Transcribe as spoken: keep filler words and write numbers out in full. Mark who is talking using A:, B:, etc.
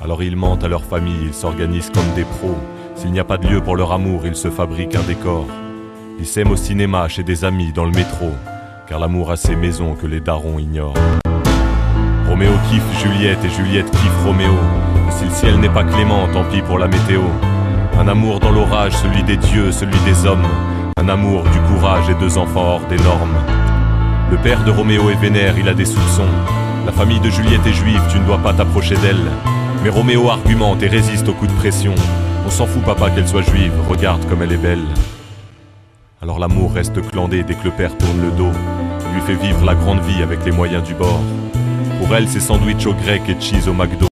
A: Alors ils mentent à leur famille, ils s'organisent comme des pros. S'il n'y a pas de lieu pour leur amour, ils se fabriquent un décor. Ils s'aiment au cinéma, chez des amis, dans le métro, car l'amour a ses maisons que les darons ignorent. Roméo kiffe Juliette et Juliette kiffe Roméo. Et si le ciel n'est pas clément, tant pis pour la météo. Un amour dans l'orage, celui des dieux, celui des hommes. Un amour, du courage et deux enfants hors des normes. Le père de Roméo est vénère, il a des soupçons. La famille de Juliette est juive, tu ne dois pas t'approcher d'elle. Mais Roméo argumente et résiste aux coups de pression. On s'en fout papa qu'elle soit juive, regarde comme elle est belle. Alors l'amour reste clandé dès que le père tourne le dos. Il lui fait vivre la grande vie avec les moyens du bord. Pour elle c'est sandwich au grec et cheese au McDo.